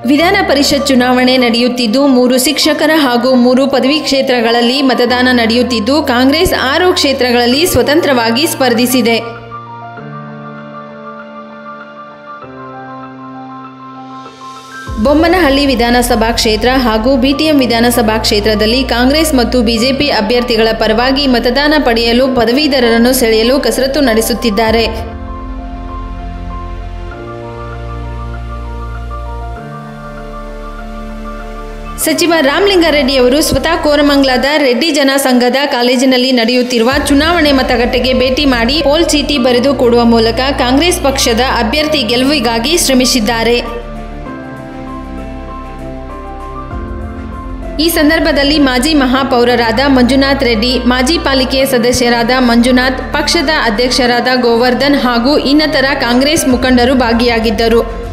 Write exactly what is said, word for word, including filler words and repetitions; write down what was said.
ವಿಧಾನ ಪರಿಷತ್ ಚುನಾವಣೆ ನಡೆಯುತ್ತಿದ್ದು ಮೂರು ಶಿಕ್ಷಕರ ಹಾಗೂ ಮೂರು ಪದವಿ ಕ್ಷೇತ್ರಗಳಲ್ಲಿ ಮತದಾನ ನಡೆಯುತ್ತಿದ್ದು ಕಾಂಗ್ರೆಸ್ ಆರು ಕ್ಷೇತ್ರಗಳಲ್ಲಿ ಸ್ವತಂತ್ರವಾಗಿ ಸ್ಪರ್ಧಿಸಿದೆ. ಬೊಮ್ಮನಹಳ್ಳಿ ವಿಧಾನಸಭಾ ಕ್ಷೇತ್ರ ಹಾಗೂ ಬಿಟಿಎಂ ವಿಧಾನಸಭಾ ಕ್ಷೇತ್ರದಲ್ಲಿ ಕಾಂಗ್ರೆಸ್ ಮತ್ತು ಬಿಜೆಪಿ ಅಭ್ಯರ್ಥಿಗಳ ಪರವಾಗಿ ಮತದಾನ ಪಡೆಯಲು ಪದವೀಧರರನ್ನು ಸೆಳೆಯಲು ಕಸರತ್ತು ನಡೆಸುತ್ತಿದ್ದಾರೆ. ಸಚಿವ ರಾಮಲಿಂಗಾರೆಡ್ಡಿಯವರು ಸ್ವತಃ ಕೋರಮಂಗಲದ ರೆಡ್ಡಿ ಜನ ಸಂಘದ ಕಾಲೇಜಿನಲ್ಲಿ ನಡೆಯುತ್ತಿರುವ ಚುನಾವಣೆ ಮತಗಟ್ಟೆಗೆ ಭೇಟಿ ಮಾಡಿ ಪೋಲ್ ಚೀಟಿ ಬರೆದು ಕೊಡುವ ಮೂಲಕ ಕಾಂಗ್ರೆಸ್ ಪಕ್ಷದ ಅಭ್ಯರ್ಥಿ ಗೆಲುವಿಗಾಗಿ ಶ್ರಮಿಸಿದ್ದಾರೆ. ಈ ಸಂದರ್ಭದಲ್ಲಿ ಮಾಜಿ ಮಹಾಪೌರರಾದ ಮಂಜುನಾಥ್ ರೆಡ್ಡಿ, ಮಾಜಿ ಪಾಲಿಕೆ ಸದಸ್ಯರಾದ ಮಂಜುನಾಥ್, ಪಕ್ಷದ ಅಧ್ಯಕ್ಷರಾದ ಗೋವರ್ಧನ್ ಹಾಗೂ ಇನ್ನಿತರ ಕಾಂಗ್ರೆಸ್ ಮುಖಂಡರು ಭಾಗಿಯಾಗಿದ್ದರು.